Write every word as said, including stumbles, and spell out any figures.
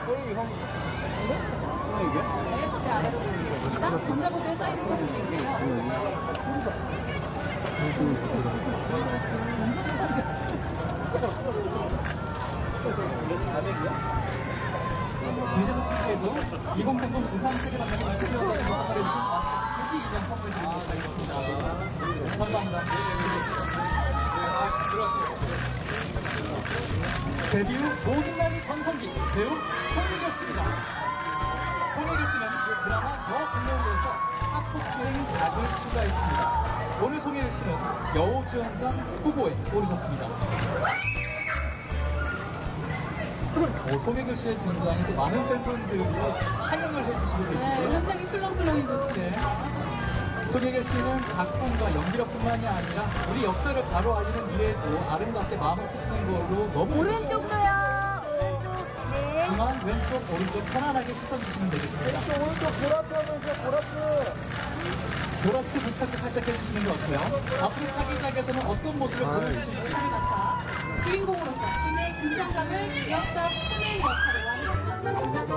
이게? 네, 무대 아래로 보시겠습니다. 전자보드에 사인 부탁드릴게요. 유재석 씨께도 이공삼공 부산책을 만나는 이수연의 선물을 주신 마스크 이장 선물 드리도록 하겠습니다. 감사합니다. 데뷔 후 모든 날이 전성기 배우 송혜교 씨입니다. 송혜교 씨는 드라마 더 공룡에서 학폭행 작을 추가했습니다. 오늘 송혜교 씨는 여우주연상 후보에 오르셨습니다. 어, 송혜교 씨의 등장에 또 많은 팬분들이 환영을 해주시고 계시고요. 네, 현장이 술렁술렁이고 있습니다. 네. 송혜교 씨는 작품과 연기력뿐만이 아니라 우리 역사를 바로 알리는 미래에도 아름답게 마음을 쓰시는 걸로 너무 오른쪽도요. 오른쪽. 네. 중앙, 왼쪽, 오른쪽 편안하게 시선 주시면 되겠습니다. 왼쪽 오른쪽 보라트 하면서 보라트. 보라트 부탁도 살짝 해주시는 것 같고요. 앞으로 차기작에서는 어떤 모습을 보여주실지. 맡아 주인공으로서 팀의 긴장감을 귀엽다 푸는 역할을 완벽한